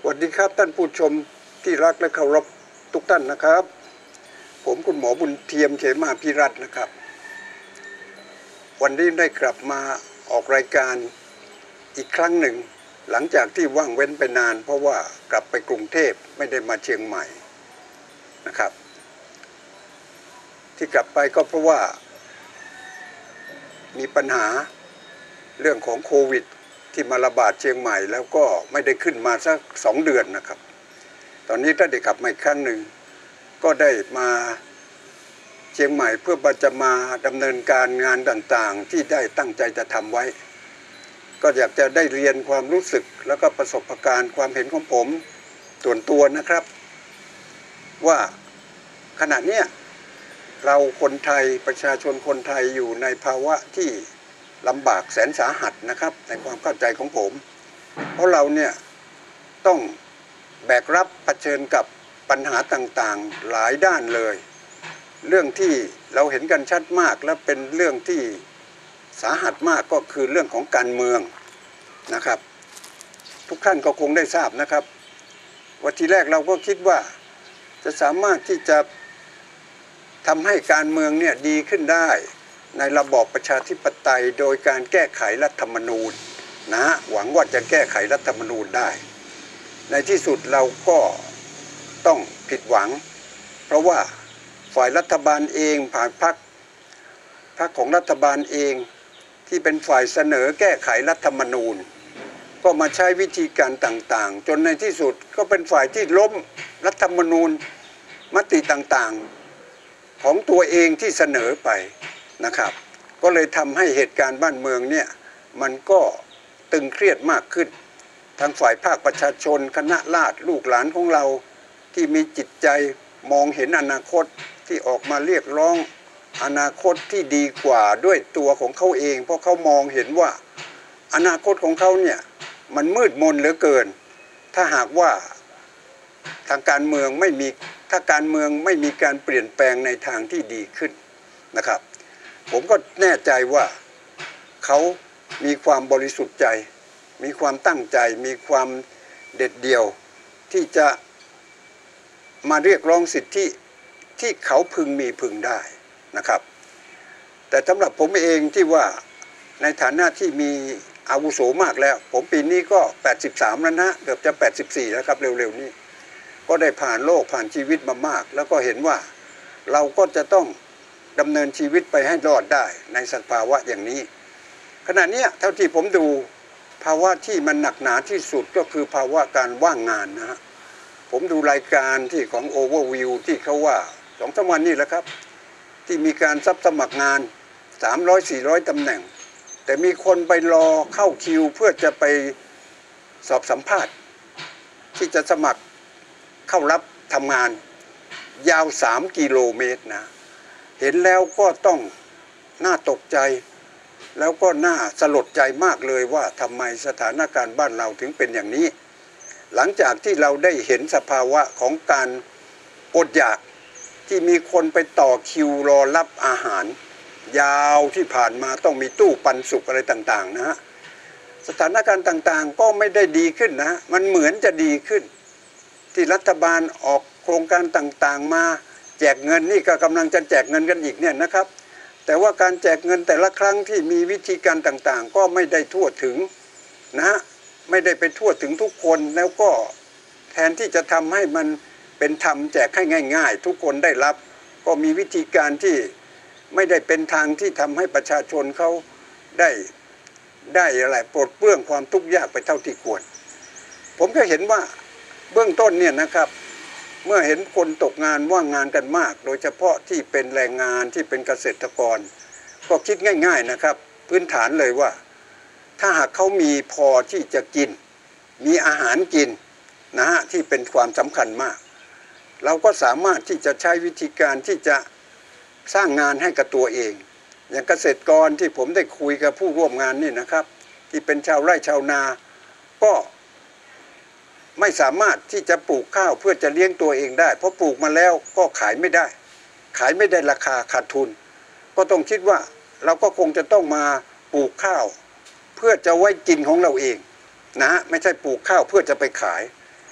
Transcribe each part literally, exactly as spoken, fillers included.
สวัสดีครับท่านผู้ชมที่รักและเคารพทุกท่านนะครับผมคุณหมอบุญเทียมเขมาภิรัตน์นะครับวันนี้ได้กลับมาออกรายการอีกครั้งหนึ่งหลังจากที่ว่างเว้นไปนานเพราะว่ากลับไปกรุงเทพไม่ได้มาเชียงใหม่นะครับที่กลับไปก็เพราะว่ามีปัญหาเรื่องของโควิดที่มาระบาดเชียงใหม่แล้วก็ไม่ได้ขึ้นมาสักสองเดือนนะครับตอนนี้ถ้าได้กลับมาอีกครั้งหนึ่งก็ได้มาเชียงใหม่เพื่อจะมาดำเนินการงานต่างๆที่ได้ตั้งใจจะทำไว้ก็อยากจะได้เรียนความรู้สึกแล้วก็ประสบการณ์ความเห็นของผมส่วนตัวนะครับว่าขณะนี้เราคนไทยประชาชนคนไทยอยู่ในภาวะที่ลำบากแสนสาหัสนะครับในความเข้าใจของผมเพราะเราเนี่ยต้องแบกรับเผชิญกับปัญหาต่างๆหลายด้านเลยเรื่องที่เราเห็นกันชัดมากและเป็นเรื่องที่สาหัสมากก็คือเรื่องของการเมืองนะครับทุกท่านก็คงได้ทราบนะครับว่าทีแรกเราก็คิดว่าจะสามารถที่จะทำให้การเมืองเนี่ยดีขึ้นได้ในระบอบประชาธิปไตยโดยการแก้ไขรัฐธรรมนูญนะหวังว่าจะแก้ไขรัฐธรรมนูญได้ในที่สุดเราก็ต้องผิดหวังเพราะว่าฝ่ายรัฐบาลเองผ่านพรรคพรรคของรัฐบาลเองที่เป็นฝ่ายเสนอแก้ไขรัฐธรรมนูญก็มาใช้วิธีการต่างๆจนในที่สุดก็เป็นฝ่ายที่ล้มรัฐธรรมนูญมติต่างๆของตัวเองที่เสนอไปนะครับก็เลยทำให้เหตุการณ์บ้านเมืองเนี่ยมันก็ตึงเครียดมากขึ้นทางฝ่ายภาคประชาชนคณะราษฎรลูกหลานของเราที่มีจิตใจมองเห็นอนาคตที่ออกมาเรียกร้องอนาคตที่ดีกว่าด้วยตัวของเขาเองเพราะเขามองเห็นว่าอนาคตของเขาเนี่ยมันมืดมนเหลือเกินถ้าหากว่าทางการเมืองไม่มีถ้าการเมืองไม่มีการเปลี่ยนแปลงในทางที่ดีขึ้นนะครับผมก็แน่ใจว่าเขามีความบริสุทธิ์ใจมีความตั้งใจมีความเด็ดเดี่ยวที่จะมาเรียกร้องสิทธิที่เขาพึงมีพึงได้นะครับแต่สำหรับผมเองที่ว่าในฐานะที่มีอาวุโสมากแล้วผมปีนี้ก็แปดสิบสามแล้วนะเกือบจะแปดสิบสี่แล้วครับเร็วๆนี้ก็ได้ผ่านโลกผ่านชีวิตมามากแล้วก็เห็นว่าเราก็จะต้องดำเนินชีวิตไปให้รอดได้ในสภาวะอย่างนี้ขณะนี้เท่าที่ผมดูภาวะที่มันหนักหนาที่สุดก็คือภาวะการว่างงานนะฮะผมดูรายการที่ของ Overview ที่เขาว่าสองสามวันนี้แหละครับที่มีการซับสมัครงานสามร้อย สี่ร้อยตำแหน่งแต่มีคนไปรอเข้าคิวเพื่อจะไปสอบสัมภาษณ์ที่จะสมัครเข้ารับทำงานยาวสามกิโลเมตรนะเห็นแล้วก็ต้องน่าตกใจแล้วก็น่าสลดใจมากเลยว่าทำไมสถานการณ์บ้านเราถึงเป็นอย่างนี้หลังจากที่เราได้เห็นสภาวะของการอดอยากที่มีคนไปต่อคิวรอรับอาหารยาวที่ผ่านมาต้องมีตู้ปันสุกอะไรต่างๆนะฮะสถานการณ์ต่างๆก็ไม่ได้ดีขึ้นนะมันเหมือนจะดีขึ้นที่รัฐบาลออกโครงการต่างๆมาแจกเงินนี่ก็กำลังจะแจกเงินกันอีกเนี่ยนะครับแต่ว่าการแจกเงินแต่ละครั้งที่มีวิธีการต่างๆก็ไม่ได้ทั่วถึงนะไม่ได้ไปทั่วถึงทุกคนแล้วก็แทนที่จะทำให้มันเป็นธรรมแจกให้ง่ายๆทุกคนได้รับก็มีวิธีการที่ไม่ได้เป็นทางที่ทำให้ประชาชนเขาได้ได้อะไรปลดเปลื้องความทุกข์ยากไปเท่าที่ควรผมก็เห็นว่าเบื้องต้นเนี่ยนะครับเมื่อเห็นคนตกงานว่างงานกันมากโดยเฉพาะที่เป็นแรงงานที่เป็นเกษตรกรก็คิดง่ายๆนะครับพื้นฐานเลยว่าถ้าหากเขามีพอที่จะกินมีอาหารกินนะฮะที่เป็นความสำคัญมากเราก็สามารถที่จะใช้วิธีการที่จะสร้างงานให้กับตัวเองอย่างเกษตรกรที่ผมได้คุยกับผู้ร่วมงานนี่นะครับที่เป็นชาวไร่ชาวนาก็ไม่สามารถที่จะปลูกข้าวเพื่อจะเลี้ยงตัวเองได้เพราะปลูกมาแล้วก็ขายไม่ได้ขายไม่ได้ราคาขาดทุนก็ต้องคิดว่าเราก็คงจะต้องมาปลูกข้าวเพื่อจะไว้กินของเราเองนะฮะไม่ใช่ปลูกข้าวเพื่อจะไปขาย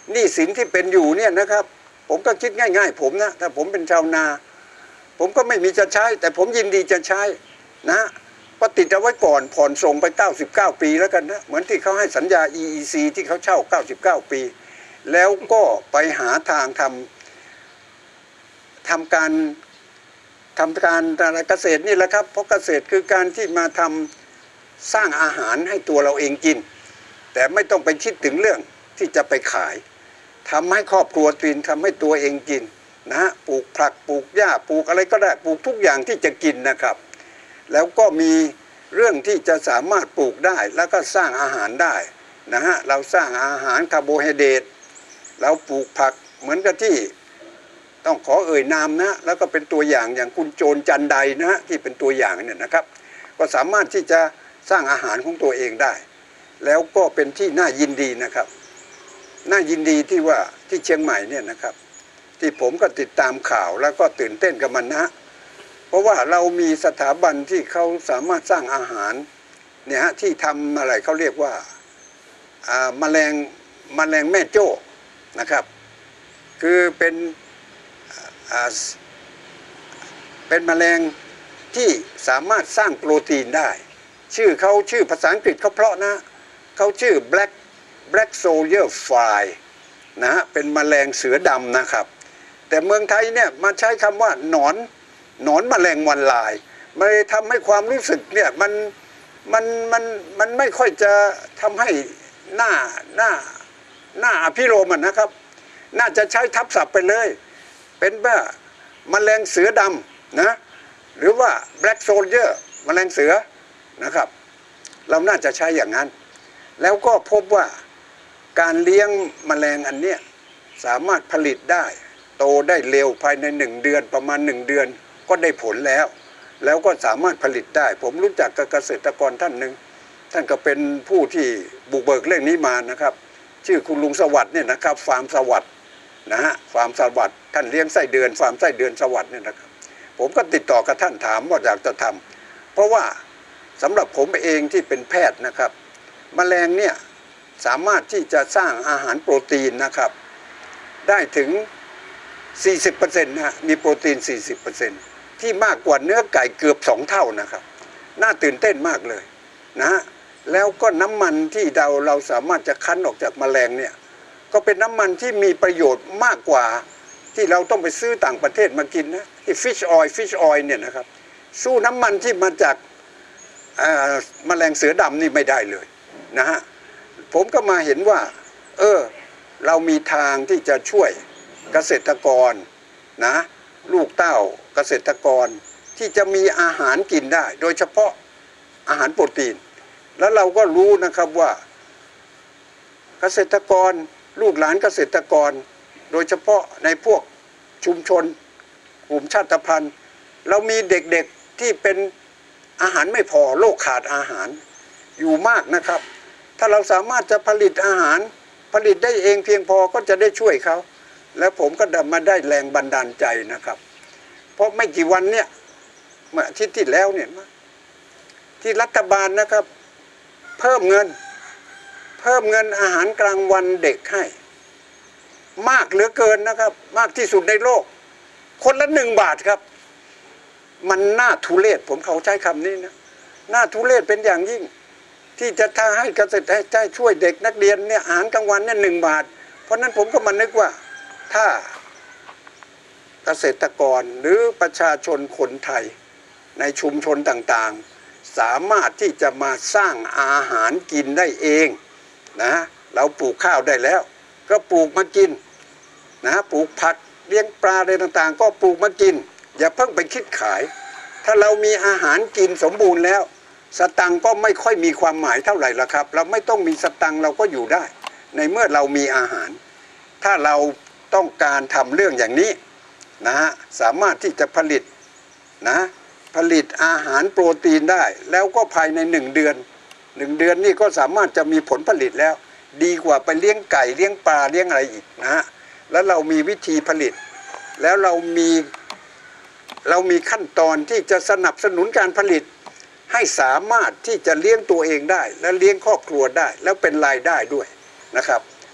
หนี้สินที่เป็นอยู่เนี่ยนะครับผมก็คิดง่ายๆผมนะถ้าผมเป็นชาวนาผมก็ไม่มีจะใช้แต่ผมยินดีจะใช้นะก็ติดเอาไว้ก่อนผ่อนส่งไปเก้าสิบเก้าปีแล้วกันนะเหมือนที่เขาให้สัญญา อี อี ซี ที่เขาเช่าเก้าสิบเก้าปีแล้วก็ไปหาทางทำทำการทำการอะไรเกษตรนี่แหละครับเพราะเกษตรคือการที่มาทำสร้างอาหารให้ตัวเราเองกินแต่ไม่ต้องไปคิดถึงเรื่องที่จะไปขายทำให้ครอบครัวกินทำให้ตัวเองกินนะฮะปลูกผักปลูกหญ้าปลูกอะไรก็ได้ปลูกทุกอย่างที่จะกินนะครับแล้วก็มีเรื่องที่จะสามารถปลูกได้แล้วก็สร้างอาหารได้นะฮะเราสร้างอาหารคาร์โบไฮเดรตเราปลูกผักเหมือนกับที่ต้องขอเอ่ยนามนะแล้วก็เป็นตัวอย่างอย่างคุณโจรจันไดนะฮะที่เป็นตัวอย่างเนี่ยนะครับก็สามารถที่จะสร้างอาหารของตัวเองได้แล้วก็เป็นที่น่ายินดีนะครับน่ายินดีที่ว่าที่เชียงใหม่เนี่ยนะครับที่ผมก็ติดตามข่าวแล้วก็ตื่นเต้นกับมันนะเพราะว่าเรามีสถาบันที่เขาสามารถสร้างอาหารเนี่ยฮะที่ทำอะไรเขาเรียกว่าอ่าแมลงแมลงแม่โจ้นะครับคือเป็นอ่าเป็นแมลงที่สามารถสร้างโปรตีนได้ชื่อเขาชื่อภาษาอังกฤษเขาเพราะนะเขาชื่อ black black soldier fly นะฮะเป็นแมลงเสือดำนะครับแต่เมืองไทยเนี่ยมาใช้คำว่าหนอนหนอนแมลงวันลายมันทำให้ความรู้สึกเนี่ยมันมันมันมันไม่ค่อยจะทำให้หน้าหน้าหน้าอภิรมย์นะครับน่าจะใช้ทับศัพท์ไปเลยเป็นว่าแมลงเสือดำนะหรือว่า black soldier แมลงเสือนะครับเราน่าจะใช้อย่างนั้นแล้วก็พบว่าการเลี้ยงแมลงอันเนี้ยสามารถผลิตได้โตได้เร็วภายในหนึ่งเดือนประมาณหนึ่งเดือนก็ได้ผลแล้วแล้วก็สามารถผลิตได้ผมรู้จักกับเกษตรกรท่านหนึ่งท่านก็เป็นผู้ที่บุกเบิกเรื่องนี้มานะครับชื่อคุณลุงสวัสดิ์เนี่ยนะครับฟาร์มสวัสดิ์นะฮะฟาร์มสวัสดิ์ท่านเลี้ยงไส้เดือนฟาร์มไส้เดือนสวัสดิ์เนี่ยนะครับผมก็ติดต่อกับท่านถามว่าอยากจะทำเพราะว่าสำหรับผมเองที่เป็นแพทย์นะครับแมลงเนี่ยสามารถที่จะสร้างอาหารโปรตีนนะครับได้ถึง สี่สิบเปอร์เซ็นต์ นะมีโปรตีน สี่สิบเปอร์เซ็นต์ ที่มากกว่าเนื้อไก่เกือบสองเท่านะครับน่าตื่นเต้นมากเลยนะฮะแล้วก็น้ำมันที่เราเราสามารถจะคั้นออกจากแมลงเนี่ยก็เป็นน้ำมันที่มีประโยชน์มากกว่าที่เราต้องไปซื้อต่างประเทศมากินนะที่ fish oil fish oil เนี่ยนะครับสู้น้ำมันที่มาจากแมลงเสือดำนี่ไม่ได้เลยนะฮะผมก็มาเห็นว่าเออเรามีทางที่จะช่วยเกษตรกรนะลูกเต้าเกษตรกรที่จะมีอาหารกินได้โดยเฉพาะอาหารโปรตีนแล้วเราก็รู้นะครับว่าเกษตรกรลูกหลานเกษตรกรโดยเฉพาะในพวกชุมชนกลุ่มชาติพันธุ์เรามีเด็กๆที่เป็นอาหารไม่พอโรคขาดอาหารอยู่มากนะครับถ้าเราสามารถจะผลิตอาหารผลิตได้เองเพียงพอก็จะได้ช่วยเขาแล้วผมก็มาได้แรงบันดาลใจนะครับเพราะไม่กี่วันเนี่ยเมื่ออาทิตย์ที่แล้วเนี่ยที่รัฐบาลนะครับเพิ่มเงินเพิ่มเงินอาหารกลางวันเด็กให้มากเหลือเกินนะครับมากที่สุดในโลกคนละหนึ่งบาทครับมันน่าทุเรศผมเขาใช้คำนี้นะน่าทุเรศเป็นอย่างยิ่งที่จะทาให้เกษตรให้ช่วยเด็กนักเรียนเนี่ยอาหารกลางวันเนี่ยหนึ่งบาทเพราะนั้นผมก็มานึกว่าถ้าเกษตรกรหรือประชาชนคนไทยในชุมชนต่างๆสามารถที่จะมาสร้างอาหารกินได้เองนะเราปลูกข้าวได้แล้วก็ปลูกมากินนะปลูกผักเลี้ยงปลาอะไรต่างๆก็ปลูกมากินอย่าเพิ่งไปคิดขายถ้าเรามีอาหารกินสมบูรณ์แล้วสตังค์ก็ไม่ค่อยมีความหมายเท่าไหร่ละครับเราไม่ต้องมีสตังค์เราก็อยู่ได้ในเมื่อเรามีอาหารถ้าเราต้องการทำเรื่องอย่างนี้นะฮะสามารถที่จะผลิตนะผลิตอาหารโปรตีนได้แล้วก็ภายในหนึ่งเดือนหนึ่งเดือนนี่ก็สามารถจะมีผลผลิตแล้วดีกว่าไปเลี้ยงไก่เลี้ยงปลาเลี้ยงอะไรอีกนะฮะแล้วเรามีวิธีผลิตแล้วเรามีเรามีขั้นตอนที่จะสนับสนุนการผลิตให้สามารถที่จะเลี้ยงตัวเองได้และเลี้ยงครอบครัวได้แล้วเป็นรายได้ด้วยนะครับ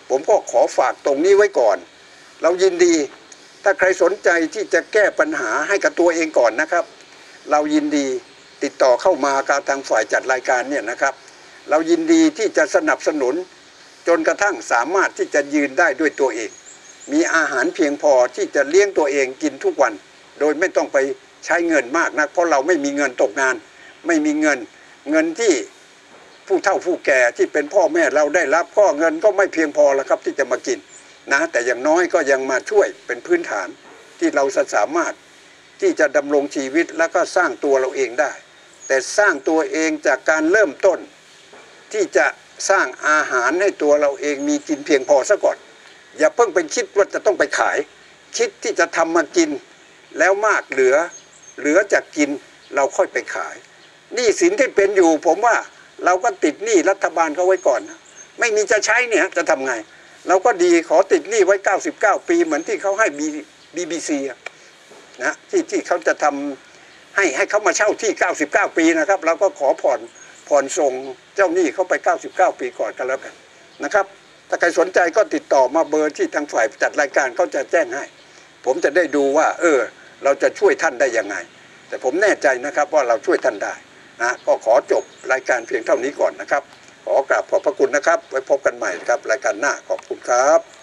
ผมก็ขอฝากตรงนี้ไว้ก่อนเรายินดีถ้าใครสนใจที่จะแก้ปัญหาให้กับตัวเองก่อนนะครับเรายินดีติดต่อเข้ามากับทางฝ่ายจัดรายการเนี่ยนะครับเรายินดีที่จะสนับสนุนจนกระทั่งสามารถที่จะยืนได้ด้วยตัวเองมีอาหารเพียงพอที่จะเลี้ยงตัวเองกินทุกวันโดยไม่ต้องไปใช้เงินมากนะเพราะเราไม่มีเงินตกงานไม่มีเงินเงินที่ผู้เฒ่าผู้แก่ที่เป็นพ่อแม่เราได้รับก็เงินก็ไม่เพียงพอแล้วครับที่จะมากินนะแต่อย่างน้อยก็ยังมาช่วยเป็นพื้นฐานที่เราสามารถที่จะดำรงชีวิตแล้วก็สร้างตัวเราเองได้แต่สร้างตัวเองจากการเริ่มต้นที่จะสร้างอาหารให้ตัวเราเองมีกินเพียงพอซะก่อนอย่าเพิ่งไปคิดว่าจะต้องไปขายคิดที่จะทำมากินแล้วมากเหลือเหลือจากกินเราค่อยไปขายหนี้สินที่เป็นอยู่ผมว่าเราก็ติดหนี้รัฐบาลเขาไว้ก่อนนะไม่มีจะใช้เนี่ยจะทำไงเราก็ดีขอติดหนี้ไว้เก้าสิบเก้าปีเหมือนที่เขาให้บีบีบีซีนะที่ที่เขาจะทำให้ให้เขามาเช่าที่เก้าสิบเก้าปีนะครับเราก็ขอผ่อนผ่อนส่งเจ้าหนี้เขาไปเก้าสิบเก้าปีก่อนกันแล้วกันนะครับถ้าใครสนใจก็ติดต่อมาเบอร์ที่ทางฝ่ายจัดรายการเขาจะแจ้งให้ผมจะได้ดูว่าเออเราจะช่วยท่านได้ยังไงแต่ผมแน่ใจนะครับว่าเราช่วยท่านได้นะก็ขอจบรายการเพียงเท่านี้ก่อนนะครับขอกราบขอบพระคุณนะครับไว้พบกันใหม่ครับรายการหน้าขอบคุณครับ